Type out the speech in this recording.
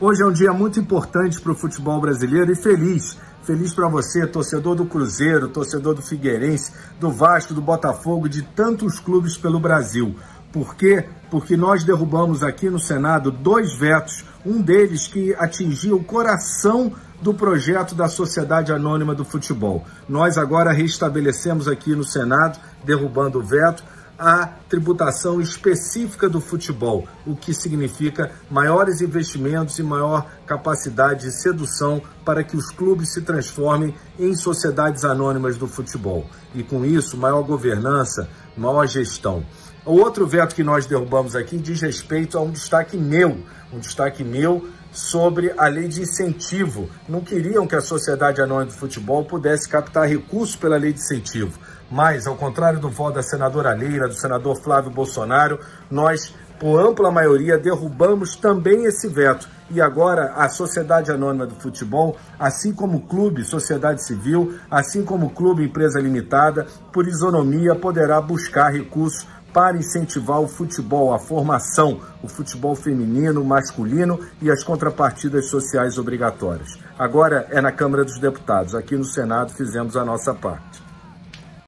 Hoje é um dia muito importante para o futebol brasileiro e feliz. Feliz para você, torcedor do Cruzeiro, torcedor do Figueirense, do Vasco, do Botafogo, de tantos clubes pelo Brasil. Por quê? Porque nós derrubamos aqui no Senado 2 vetos, um deles que atingia o coração do projeto da Sociedade Anônima do Futebol. Nós agora restabelecemos aqui no Senado, derrubando o veto, a tributação específica do futebol, o que significa maiores investimentos e maior capacidade de sedução para que os clubes se transformem em sociedades anônimas do futebol. E com isso, maior governança, maior gestão. O outro veto que nós derrubamos aqui diz respeito a um destaque meu sobre a lei de incentivo. Não queriam que a Sociedade Anônima do Futebol pudesse captar recursos pela lei de incentivo. Mas, ao contrário do voto da senadora Leila, do senador Flávio Bolsonaro, nós, por ampla maioria, derrubamos também esse veto. E agora a Sociedade Anônima do Futebol, assim como o clube, sociedade civil, assim como o clube, empresa limitada, por isonomia, poderá buscar recursos para incentivar o futebol, a formação, o futebol feminino, masculino e as contrapartidas sociais obrigatórias. Agora é na Câmara dos Deputados. Aqui no Senado fizemos a nossa parte.